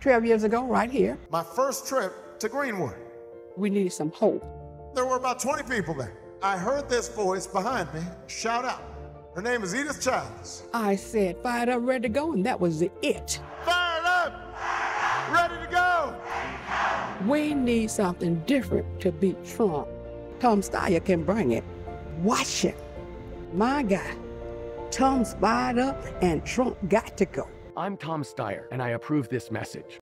12 years ago, right here. My first trip to Greenwood. We need some hope. There were about 20 people there. I heard this voice behind me shout out. Her name is Edith Childs. I said, fired up, ready to go, and that was it. Fired up, ready to go. We need something different to beat Trump. Tom Steyer can bring it. Watch it. My God, Tom's fired up and Trump got to go. I'm Tom Steyer, and I approve this message.